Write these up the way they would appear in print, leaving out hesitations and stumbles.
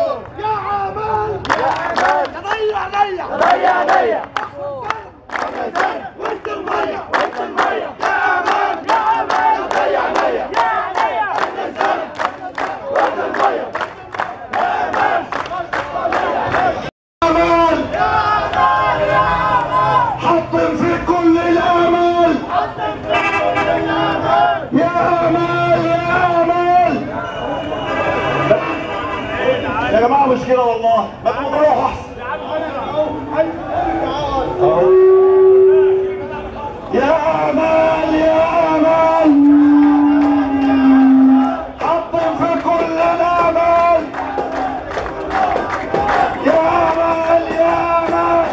يا عمال ضيع ضيع ضيع وانت المية يا عمال ضيع ضيع وانت المية يا عمال حطم في كل الامل يا امل يا امل. يا جماعه مشكله والله، ما تروحوا احسن. يا امل يا امل حطم في كل الامل يا امل يا امل.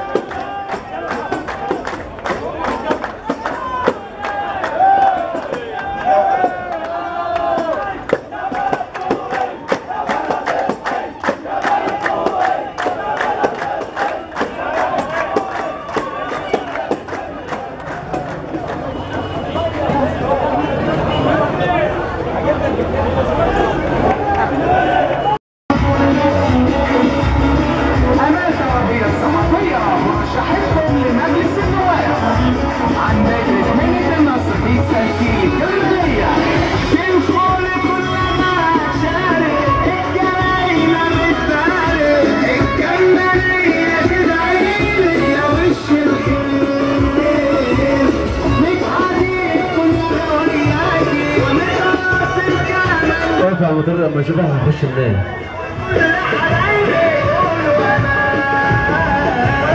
واقف على المطار لما اشوفها هخش النام.